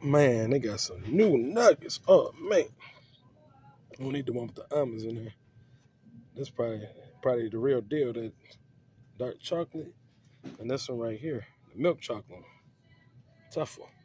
Man, they got some new nuggets. Oh man, we don't need the one with the almonds in there. This probably the real deal. That dark chocolate, and this one right here, the milk chocolate, tough one.